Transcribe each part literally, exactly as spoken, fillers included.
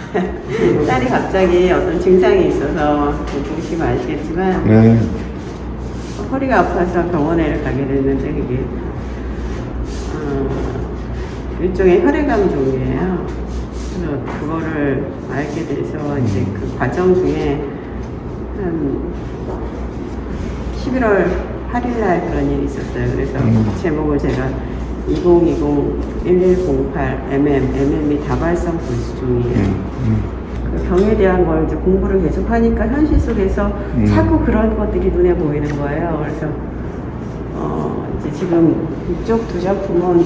딸이 갑자기 어떤 증상이 있어서 보시면 아시겠지만 네. 허리가 아파서 병원에 가게 됐는데 그게 어, 일종의 혈액암 종이에요. 그래서 그거를 알게 돼서 이제 그 과정 중에 한 십일월 팔일날 그런 일이 있었어요. 그래서 음. 제목을 제가 이천이십 일일공팔 엠엠, 엠엠이 다발성 골수종이에요. 음. 음. 그 병에 대한 걸 이제 공부를 계속 하니까 현실 속에서 음. 자꾸 그런 것들이 눈에 보이는 거예요. 그래서 어 이제 지금 이쪽 두 작품은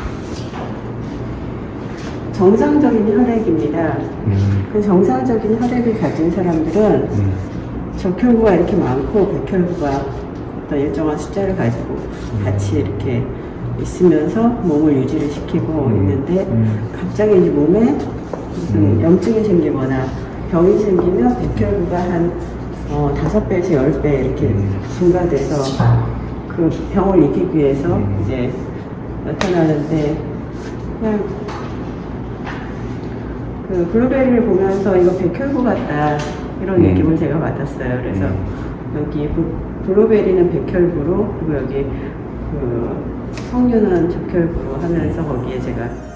정상적인 혈액입니다. 음. 그 정상적인 혈액을 가진 사람들은 음. 적혈구가 이렇게 많고 백혈구가 어떤 일정한 숫자를 가지고 같이 이렇게 있으면서 몸을 유지를 시키고 음. 있는데 음. 갑자기 이제 몸에 무슨 음. 염증이 생기거나 병이 생기면 백혈구가 한 어, 다섯 배에서 열 배 이렇게 음. 증가돼서 그 병을 이기기 위해서 음. 이제 나타나는데 그냥 그 블루베리를 보면서 이거 백혈구 같다 이런 음. 느낌을 제가 받았어요. 그래서 음. 여기 블루베리는 백혈구로 그리고 여기 그 석류는 적혈구로 하면서 거기에 제가